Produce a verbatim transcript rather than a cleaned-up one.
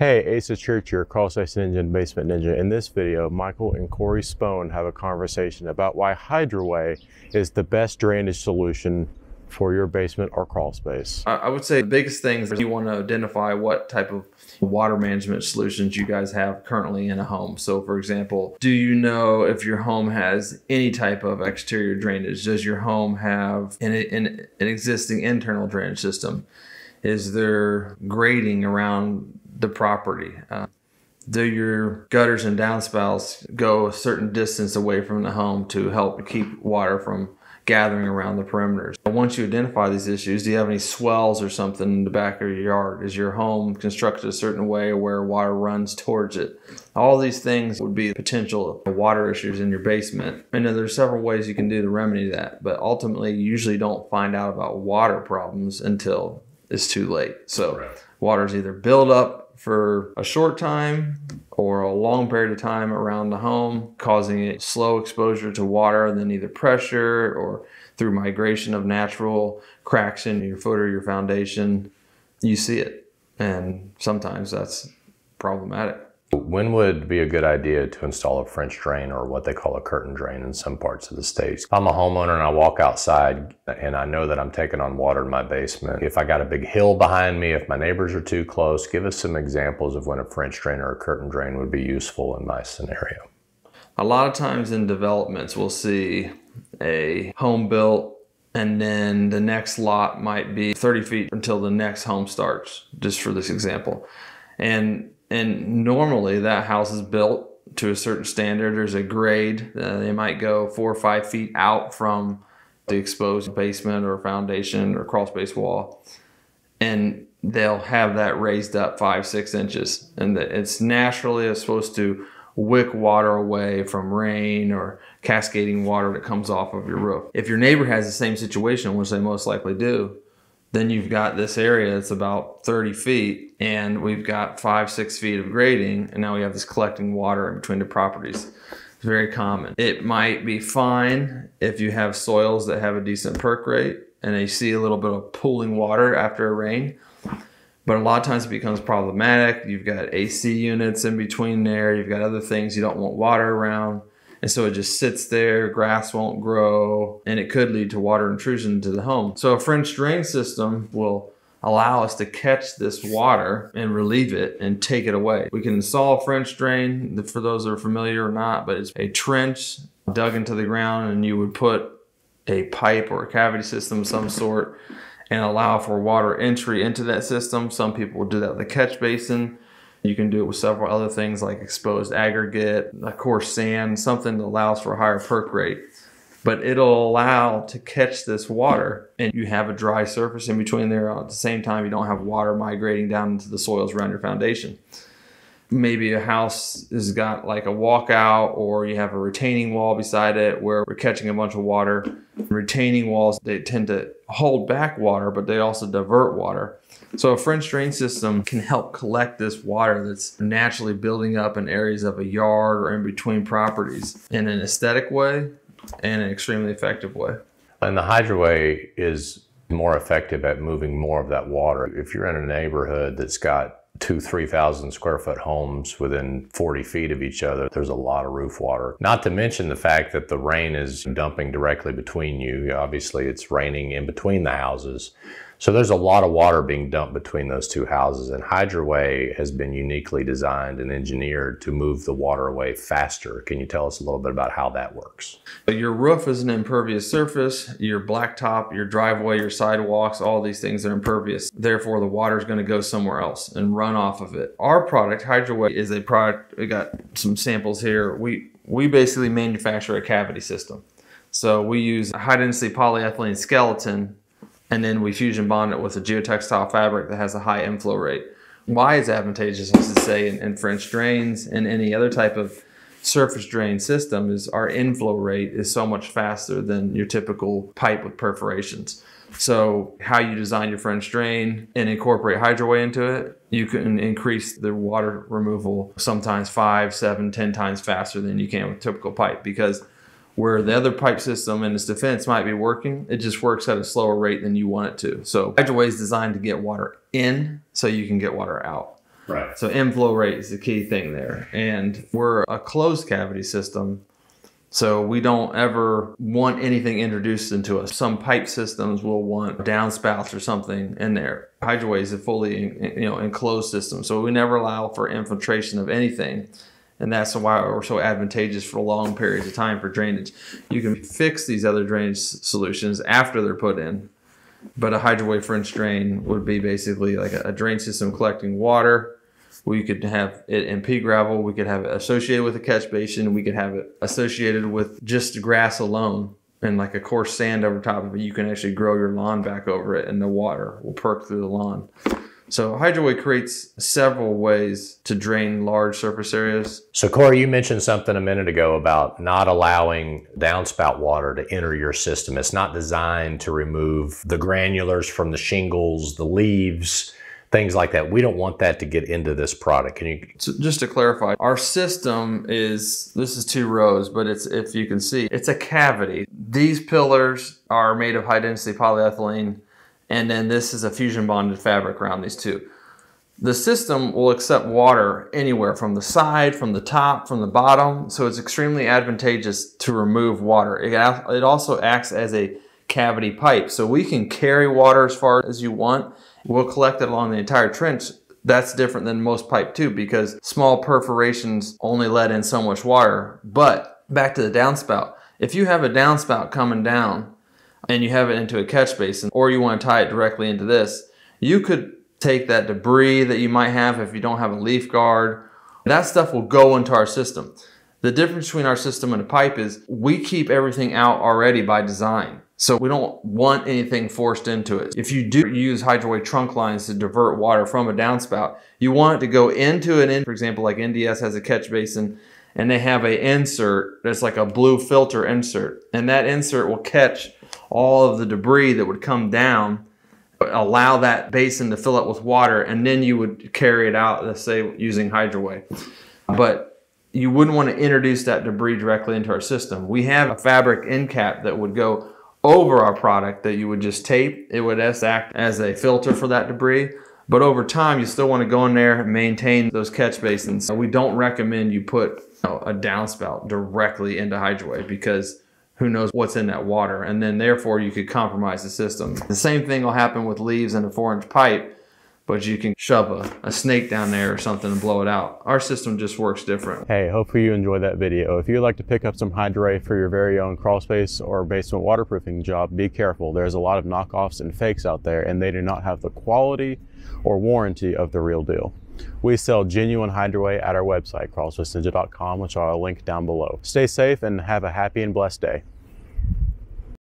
Hey, Ace of Church here, Crawl Space Ninja and Basement Ninja. In this video, Michael and Corey Spohn have a conversation about why Hydraway is the best drainage solution for your basement or crawl space. I would say the biggest thing is you want to identify what type of water management solutions you guys have currently in a home. So for example, do you know if your home has any type of exterior drainage? Does your home have an, an, an existing internal drainage system? Is there grading around the property? Uh, do your gutters and downspouts go a certain distance away from the home to help keep water from gathering around the perimeters? Once you identify these issues, do you have any swells or something in the back of your yard? Is your home constructed a certain way where water runs towards it? All these things would be potential water issues in your basement. And then there's several ways you can do to remedy that, but ultimately you usually don't find out about water problems until it's too late. So right. Water's either build up for a short time or a long period of time around the home, causing a slow exposure to water, and then either pressure or through migration of natural cracks in your footer, your foundation, you see it. And sometimes that's problematic. When would be a good idea to install a French drain, or what they call a curtain drain in some parts of the States? If I'm a homeowner and I walk outside and I know that I'm taking on water in my basement, if I got a big hill behind me, if my neighbors are too close, give us some examples of when a French drain or a curtain drain would be useful in my scenario. A lot of times in developments, we'll see a home built and then the next lot might be thirty feet until the next home starts, just for this example. And And normally that house is built to a certain standard. There's a grade. Uh, they might go four or five feet out from the exposed basement or foundation or crawl space wall. And they'll have that raised up five, six inches. And it's naturally it's supposed to wick water away from rain or cascading water that comes off of your roof. If your neighbor has the same situation, which they most likely do, then you've got this area that's about thirty feet and we've got five, six feet of grading, and now we have this collecting water in between the properties. It's very common. It might be fine if you have soils that have a decent perk rate and they see a little bit of pooling water after a rain. But a lot of times it becomes problematic. You've got A C units in between there. You've got other things you don't want water around. And so it just sits there, grass won't grow, and it could lead to water intrusion into the home. So a French drain system will allow us to catch this water and relieve it and take it away. We can install a French drain, for those that are familiar or not, but it's a trench dug into the ground, and you would put a pipe or a cavity system of some sort and allow for water entry into that system. Some people will do that with a catch basin. You can do it with several other things like exposed aggregate, a coarse sand, something that allows for a higher perk rate. But it'll allow to catch this water, and you have a dry surface in between there. At the same time, you don't have water migrating down into the soils around your foundation. Maybe a house has got like a walkout, or you have a retaining wall beside it where we're catching a bunch of water. Retaining walls, they tend to hold back water, but they also divert water. So a French drain system can help collect this water that's naturally building up in areas of a yard or in between properties in an aesthetic way and an extremely effective way. And the Hydraway is more effective at moving more of that water. If you're in a neighborhood that's got two, three thousand square foot homes within forty feet of each other, there's a lot of roof water. Not to mention the fact that the rain is dumping directly between you. Obviously, it's raining in between the houses. So there's a lot of water being dumped between those two houses, and Hydraway has been uniquely designed and engineered to move the water away faster. Can you tell us a little bit about how that works? Your roof is an impervious surface. Your blacktop, your driveway, your sidewalks, all these things are impervious. Therefore, the water is going to go somewhere else and run off of it. Our product, Hydraway, is a product. We got some samples here. We, we basically manufacture a cavity system. So we use a high-density polyethylene skeleton, and then we fusion bond it with a geotextile fabric that has a high inflow rate. Why it's advantageous, as to say, in, in French drains and any other type of surface drain system is our inflow rate is so much faster than your typical pipe with perforations. So how you design your French drain and incorporate Hydraway into it, you can increase the water removal sometimes five, seven, ten times faster than you can with typical pipe, because where the other pipe system in its defense might be working, it just works at a slower rate than you want it to. So Hydraway is designed to get water in so you can get water out. Right. So inflow rate is the key thing there. And we're a closed cavity system, so we don't ever want anything introduced into us. Some pipe systems will want downspouts or something in there. Hydraway is a fully, you know, enclosed system, so we never allow for infiltration of anything. And that's why we're so advantageous for long periods of time for drainage. You can fix these other drainage solutions after they're put in, but a Hydraway French drain would be basically like a drain system collecting water. We could have it in pea gravel. We could have it associated with a catch basin. We could have it associated with just grass alone and like a coarse sand over top of it. You can actually grow your lawn back over it and the water will perk through the lawn. So Hydraway creates several ways to drain large surface areas. So Corey, you mentioned something a minute ago about not allowing downspout water to enter your system. It's not designed to remove the granulars from the shingles, the leaves, things like that. We don't want that to get into this product. Can you? So just to clarify, our system is, this is two rows, but it's, if you can see, it's a cavity. These pillars are made of high density polyethylene, and then this is a fusion bonded fabric around these two. The system will accept water anywhere from the side, from the top, from the bottom, so it's extremely advantageous to remove water. It, it also acts as a cavity pipe, so we can carry water as far as you want. We'll collect it along the entire trench. That's different than most pipe too, because small perforations only let in so much water. But back to the downspout. If you have a downspout coming down and you have it into a catch basin, or you want to tie it directly into this, you could take that debris that you might have if you don't have a leaf guard. That stuff will go into our system. The difference between our system and a pipe is we keep everything out already by design. So we don't want anything forced into it. If you do use Hydraway trunk lines to divert water from a downspout, you want it to go into an in, for example, like N D S has a catch basin and they have an insert that's like a blue filter insert. And that insert will catch all of the debris that would come down, allow that basin to fill up with water, and then you would carry it out, let's say, using Hydraway. But you wouldn't want to introduce that debris directly into our system. We have a fabric end cap that would go over our product that you would just tape. It would act as a filter for that debris. But over time, you still want to go in there and maintain those catch basins. We don't recommend you put, you know, a downspout directly into Hydraway, because who knows what's in that water, and then therefore you could compromise the system. The same thing will happen with leaves in a four inch pipe, but you can shove a, a snake down there or something and blow it out. Our system just works different. Hey, hopefully you enjoyed that video. If you'd like to pick up some Hydraway for your very own crawl space or basement waterproofing job, be careful. There's a lot of knockoffs and fakes out there, and they do not have the quality or warranty of the real deal. We sell genuine Hydraway at our website, crawl space ninja dot com, which I'll link down below. Stay safe and have a happy and blessed day.